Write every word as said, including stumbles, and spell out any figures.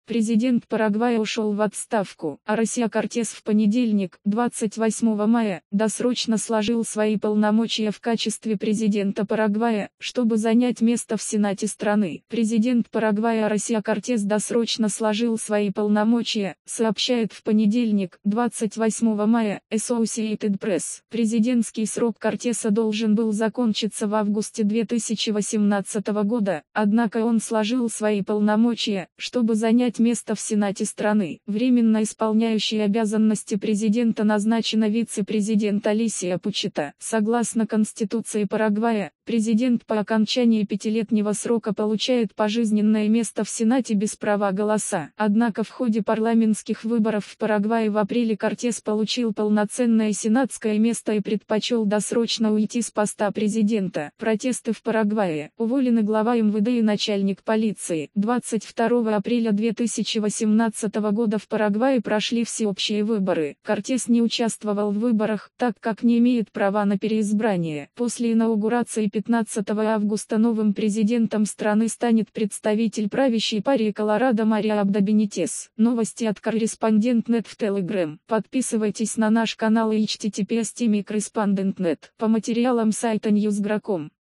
Президент Парагвая ушел в отставку, а Россия Кортес в понедельник, двадцать восьмого мая, досрочно сложил свои полномочия в качестве президента Парагвая, чтобы занять место в Сенате страны. Президент Парагвая Россия Кортес досрочно сложил свои полномочия, сообщает в понедельник, двадцать восьмого мая, Associated Press. Президентский срок Кортеса должен был закончиться в августе две тысячи восемнадцатого года, однако он сложил свои полномочия, чтобы занять место в Сенате страны. Временно исполняющей обязанности президента назначена вице-президент Алисия Пучета. Согласно Конституции Парагвая, президент по окончании пятилетнего срока получает пожизненное место в Сенате без права голоса. Однако в ходе парламентских выборов в Парагвае в апреле Кортес получил полноценное сенатское место и предпочел досрочно уйти с поста президента. Протесты в Парагвае. Уволены глава МВД и начальник полиции. двадцать второго апреля две тысячи восемнадцатого года в Парагвае прошли всеобщие выборы. Кортес не участвовал в выборах, так как не имеет права на переизбрание. После инаугурации пятнадцатого августа новым президентом страны станет представитель правящей партии Колорадо Мария Абда Бенитес. Новости от Корреспондент точка нет в Telegram. Подписывайтесь на наш канал и эйч ти ти пи эс точка корреспондент точка нет по материалам сайта ньюс точка гра точка ком.